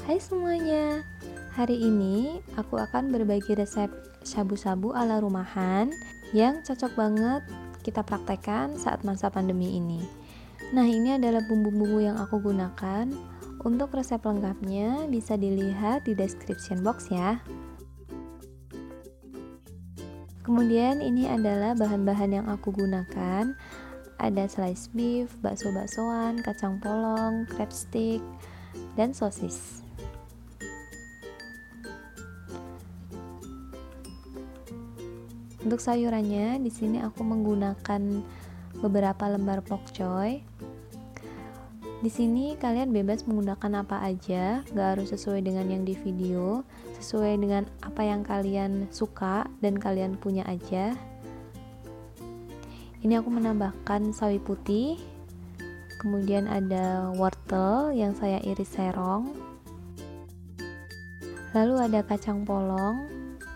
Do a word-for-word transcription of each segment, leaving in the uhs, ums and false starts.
Hai semuanya, hari ini aku akan berbagi resep shabu-shabu ala rumahan yang cocok banget kita praktekkan saat masa pandemi ini. Nah, ini adalah bumbu-bumbu yang aku gunakan. Untuk resep lengkapnya bisa dilihat di description box ya. Kemudian ini adalah bahan-bahan yang aku gunakan. Ada slice beef, bakso-baksoan, kacang polong, crab stick, dan sosis. Untuk sayurannya, di sini aku menggunakan beberapa lembar pokcoy. Di sini kalian bebas menggunakan apa aja, gak harus sesuai dengan yang di video, sesuai dengan apa yang kalian suka dan kalian punya aja. Ini aku menambahkan sawi putih, kemudian ada wortel yang saya iris serong, lalu ada kacang polong,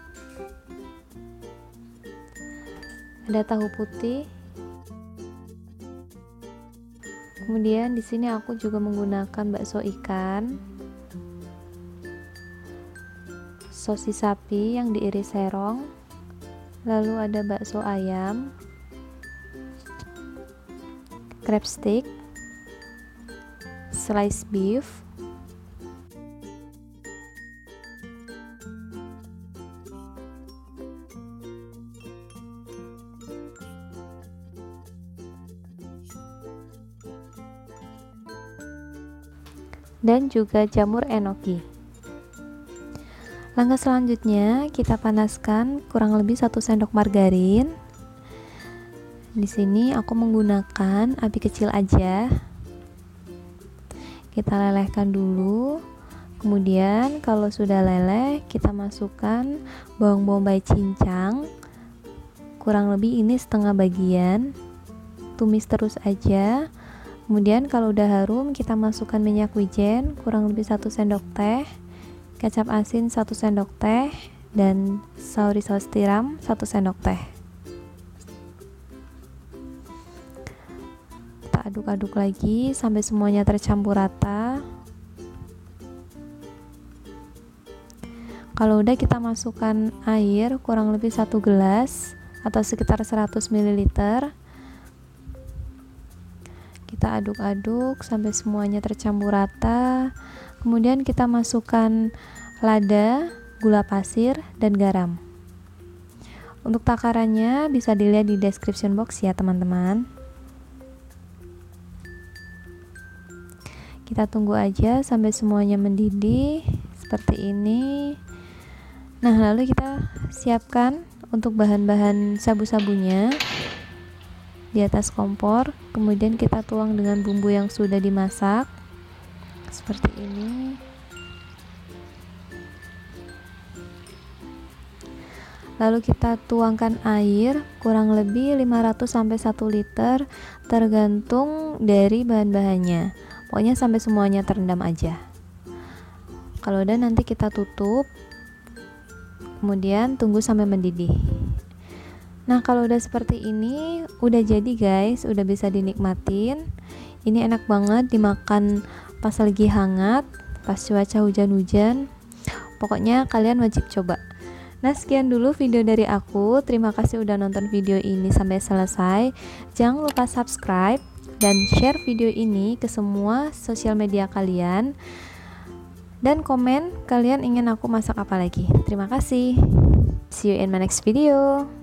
ada tahu putih. Kemudian di sini aku juga menggunakan bakso ikan, sosis sapi yang diiris serong, lalu ada bakso ayam, crab stick, slice beef, dan juga jamur enoki. Langkah selanjutnya kita panaskan kurang lebih satu sendok margarin. Di sini aku menggunakan api kecil aja. Kita lelehkan dulu. Kemudian kalau sudah leleh, kita masukkan bawang bombay cincang. Kurang lebih ini setengah bagian. Tumis terus aja. Kemudian kalau udah harum, kita masukkan minyak wijen kurang lebih satu sendok teh, kecap asin satu sendok teh, dan sauri saus tiram satu sendok teh. Kita aduk-aduk lagi sampai semuanya tercampur rata. Kalau udah, kita masukkan air kurang lebih satu gelas atau sekitar seratus mililiter. Kita aduk-aduk sampai semuanya tercampur rata. Kemudian kita masukkan lada, gula pasir, dan garam. Untuk takarannya bisa dilihat di description box ya teman-teman. Kita tunggu aja sampai semuanya mendidih seperti ini. Nah, lalu kita siapkan untuk bahan-bahan sabu-sabunya di atas kompor. Kemudian kita tuang dengan bumbu yang sudah dimasak seperti ini. Lalu kita tuangkan air kurang lebih lima ratus sampai satu liter tergantung dari bahan-bahannya. Pokoknya sampai semuanya terendam aja. Kalau udah, nanti kita tutup. Kemudian tunggu sampai mendidih. Nah, kalau udah seperti ini, udah jadi guys, udah bisa dinikmatin. Ini enak banget dimakan pas lagi hangat, pas cuaca hujan-hujan. Pokoknya kalian wajib coba. Nah, sekian dulu video dari aku. Terima kasih udah nonton video ini sampai selesai. Jangan lupa subscribe dan share video ini ke semua sosial media kalian. Dan komen kalian ingin aku masak apa lagi. Terima kasih. See you in my next video.